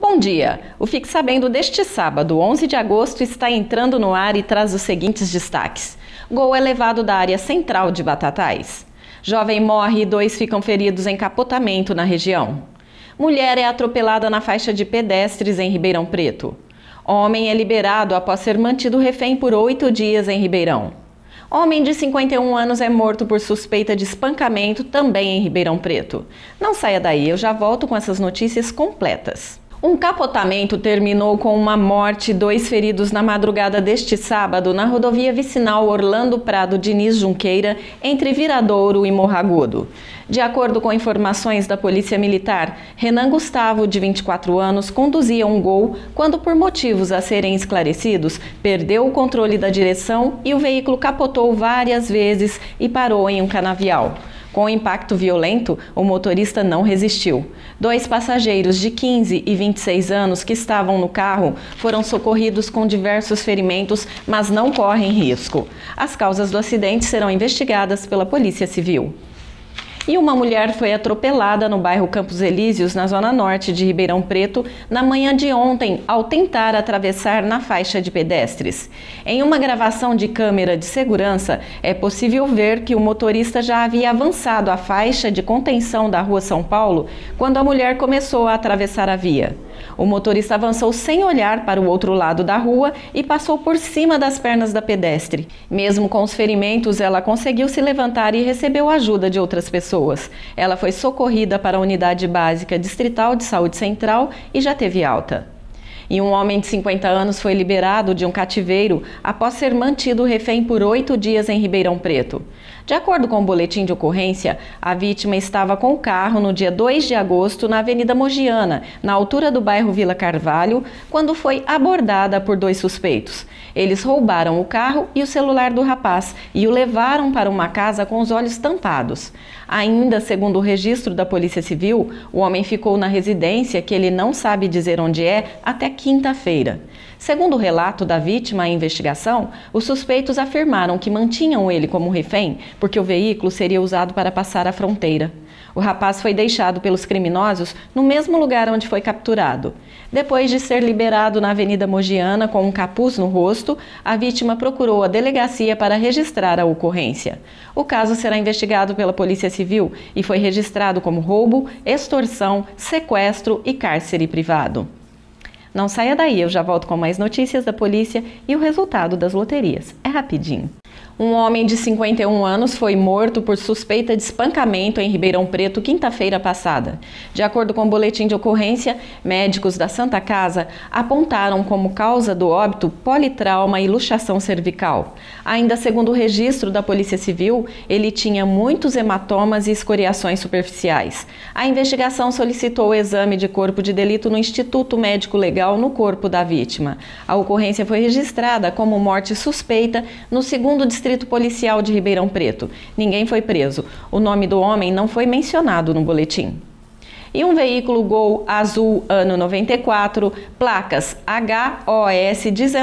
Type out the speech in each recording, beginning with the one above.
Bom dia! O Fique Sabendo deste sábado, 11 de agosto, está entrando no ar e traz os seguintes destaques. Gol é levado da área central de Batatais. Jovem morre e 2 ficam feridos em capotamento na região. Mulher é atropelada na faixa de pedestres em Ribeirão Preto. Homem é liberado após ser mantido refém por 8 dias em Ribeirão. Homem de 51 anos é morto por suspeita de espancamento também em Ribeirão Preto. Não saia daí, eu já volto com essas notícias completas. Um capotamento terminou com uma morte e 2 feridos na madrugada deste sábado na rodovia vicinal Orlando Prado Diniz Junqueira, entre Viradouro e Morro Agudo. De acordo com informações da Polícia Militar, Renan Gustavo, de 24 anos, conduzia um Gol quando, por motivos a serem esclarecidos, perdeu o controle da direção e o veículo capotou várias vezes e parou em um canavial. Com o impacto violento, o motorista não resistiu. 2 passageiros de 15 e 26 anos que estavam no carro foram socorridos com diversos ferimentos, mas não correm risco. As causas do acidente serão investigadas pela Polícia Civil. E uma mulher foi atropelada no bairro Campos Elíseos, na zona norte de Ribeirão Preto, na manhã de ontem, ao tentar atravessar na faixa de pedestres. Em uma gravação de câmera de segurança, é possível ver que o motorista já havia avançado a faixa de contenção da Rua São Paulo quando a mulher começou a atravessar a via. O motorista avançou sem olhar para o outro lado da rua e passou por cima das pernas da pedestre. Mesmo com os ferimentos, ela conseguiu se levantar e recebeu ajuda de outras pessoas. Ela foi socorrida para a Unidade Básica Distrital de Saúde Central e já teve alta. E um homem de 50 anos foi liberado de um cativeiro após ser mantido refém por 8 dias em Ribeirão Preto. De acordo com o boletim de ocorrência, a vítima estava com o carro no dia 2 de agosto na Avenida Mogiana, na altura do bairro Vila Carvalho, quando foi abordada por 2 suspeitos. Eles roubaram o carro e o celular do rapaz e o levaram para uma casa com os olhos tampados. Ainda segundo o registro da Polícia Civil, o homem ficou na residência, que ele não sabe dizer onde é, até quinta-feira. Segundo o relato da vítima à investigação, os suspeitos afirmaram que mantinham ele como refém porque o veículo seria usado para passar a fronteira. O rapaz foi deixado pelos criminosos no mesmo lugar onde foi capturado. Depois de ser liberado na Avenida Mogiana com um capuz no rosto, a vítima procurou a delegacia para registrar a ocorrência. O caso será investigado pela Polícia Civil e foi registrado como roubo, extorsão, sequestro e cárcere privado. Não saia daí, eu já volto com mais notícias da polícia e o resultado das loterias. É rapidinho. Um homem de 51 anos foi morto por suspeita de espancamento em Ribeirão Preto quinta-feira passada. De acordo com o boletim de ocorrência, médicos da Santa Casa apontaram como causa do óbito politrauma e luxação cervical. Ainda segundo o registro da Polícia Civil, ele tinha muitos hematomas e escoriações superficiais. A investigação solicitou o exame de corpo de delito no Instituto Médico Legal no corpo da vítima. A ocorrência foi registrada como morte suspeita no 2º Distrito Policial de Ribeirão Preto. Ninguém foi preso. O nome do homem não foi mencionado no boletim. E um veículo Gol azul ano 94, placas HOS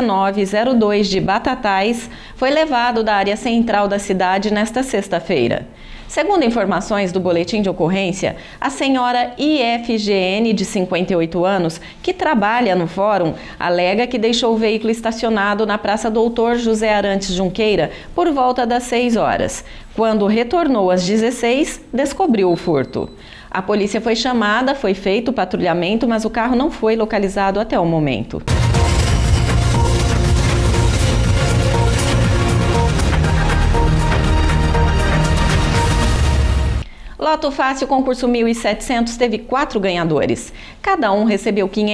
1902 de Batatais, foi levado da área central da cidade nesta sexta-feira. Segundo informações do boletim de ocorrência, a senhora IFGN, de 58 anos, que trabalha no fórum, alega que deixou o veículo estacionado na Praça Doutor José Arantes Junqueira por volta das 6 horas. Quando retornou às 16, descobriu o furto. A polícia foi chamada, foi feito o patrulhamento, mas o carro não foi localizado até o momento. Loto Fácil Concurso 1.700 teve 4 ganhadores. Cada um recebeu R$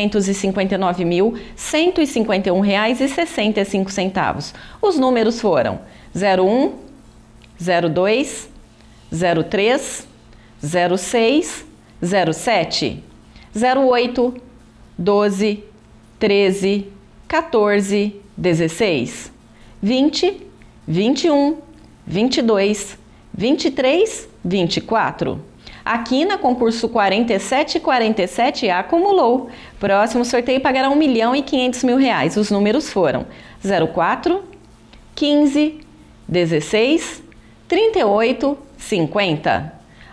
559.151,65. Os números foram 01, 02, 03, 06, 07, 08, 12, 13, 14, 16, 20, 21, 22, 23, 24. Aqui na concurso 4747 acumulou. Próximo sorteio pagará R$ 1.500.000. Os números foram 04, 15, 16, 38, 50.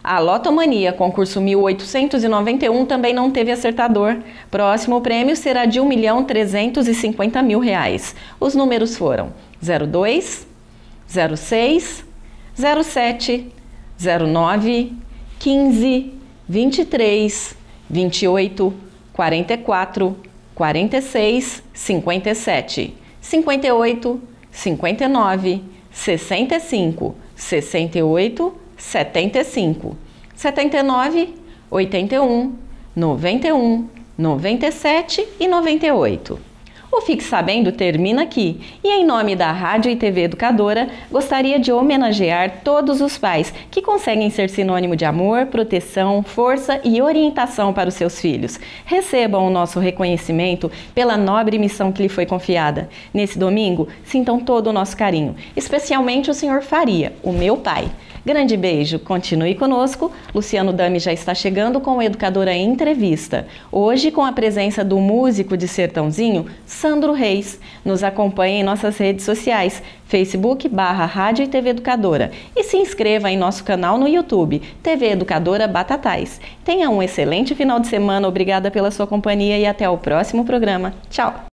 A Lotomania, concurso 1891, também não teve acertador. Próximo prêmio será de R$ 1.350.000. Os números foram 02, 06, 07, 09, 15, 23, 28, 44, 46, 57, 58, 59, 65, 68, 75, 79, 81, 91, 97 e 98. O Fique Sabendo termina aqui e, em nome da Rádio e TV Educadora, gostaria de homenagear todos os pais que conseguem ser sinônimo de amor, proteção, força e orientação para os seus filhos. Recebam o nosso reconhecimento pela nobre missão que lhe foi confiada. Nesse domingo, sintam todo o nosso carinho, especialmente o Sr. Faria, o meu pai. Grande beijo, continue conosco. Luciano Dami já está chegando com o Educadora em Entrevista. Hoje com a presença do músico de Sertãozinho, Sandro Reis. Nos acompanhe em nossas redes sociais, Facebook/Rádio e TV Educadora. E se inscreva em nosso canal no YouTube, TV Educadora Batatais. Tenha um excelente final de semana, obrigada pela sua companhia e até o próximo programa. Tchau!